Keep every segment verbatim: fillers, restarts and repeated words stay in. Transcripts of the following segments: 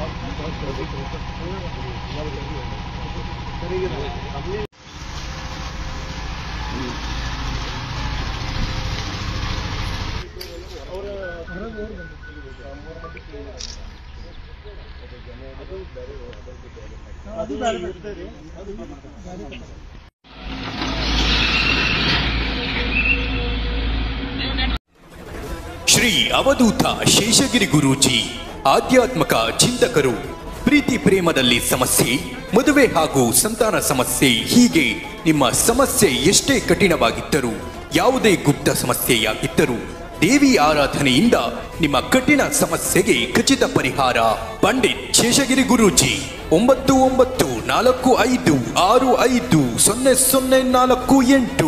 ಶ್ರೀ ಅವಧೂತ ಶೇಷಗಿರಿ ಗುರೂಜಿ ಆಧ್ಯಾತ್ಮಕ ಚಿಂತಕರು. ಪ್ರೀತಿ ಪ್ರೇಮದಲ್ಲಿ ಸಮಸ್ಯೆ, ಮದುವೆ ಹಾಗೂ ಸಂತಾನ ಸಮಸ್ಯೆ, ಹೀಗೆ ನಿಮ್ಮ ಸಮಸ್ಯೆ ಎಷ್ಟೇ ಕಠಿಣವಾಗಿದ್ದರೂ, ಯಾವುದೇ ಗುಪ್ತ ಸಮಸ್ಯೆಯಾಗಿದ್ದರೂ ದೇವಿ ಆರಾಧನೆಯಿಂದ ನಿಮ್ಮ ಕಠಿಣ ಸಮಸ್ಯೆಗೆ ಖಚಿತ ಪರಿಹಾರ. ಪಂಡಿತ್ ಶೇಷಗಿರಿ ಗುರೂಜಿ ಒಂಬತ್ತು ಒಂಬತ್ತು ನಾಲ್ಕು ಐದು ಆರು ಐದು ಸೊನ್ನೆ ಸೊನ್ನೆ ನಾಲ್ಕು ಎಂಟು.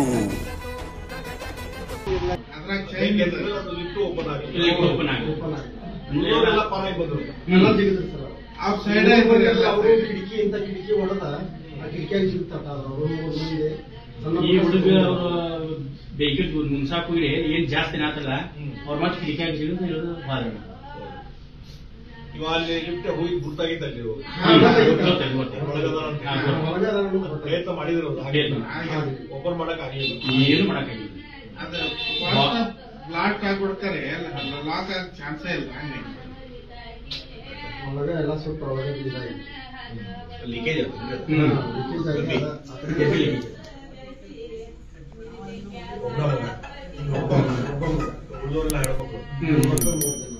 ಕಿಟಕಿಯಿಂದ ಕಿಟಕಿ ಹೊಡೆದ ಕಿಟಕಿಯಾಗಿ ಸಿಗ್ತಾರ ಈ ಹುಡುಗ ಬೇಕಿಟ್ ಮುನ್ಸಾಕು ಏನ್ ಜಾಸ್ತಿ ಆತಲ್ಲ ಅವ್ರ ಮತ್ತೆ ಕಿಟಕಿಯಾಗಿ ಸಿಗುತ್ತೆ ಹೇಳೋದು ಭಾಳ. ಇವಾಗ ಅಲ್ಲಿ ಲಿಫ್ಟ್ ಹೋಗಿ ಗುರ್ತಾಗಿದ್ದಲ್ಲಿ ಪ್ರಯತ್ನ ಮಾಡಿದ್ರು, ಓಪನ್ ಮಾಡಕ್ ಆಗಿಲ್ಲ, ಏನು ಮಾಡಕ್ ಆಗಿಲ್ಲ. ಬ್ಲಾಕ್ ಆಗ್ಬಿಡ್ತಾರೆ, ಲಾಕ್ ಆಗ ಚಾನ್ಸೇ ಇಲ್ಲ. ಒಳಗೆ ಎಲ್ಲ ಸ್ವಲ್ಪ ಒಳಗೆ ಲೀಕೇಜ್ ಒಬ್ಬ ಹೇಳ್ಬೇಕು.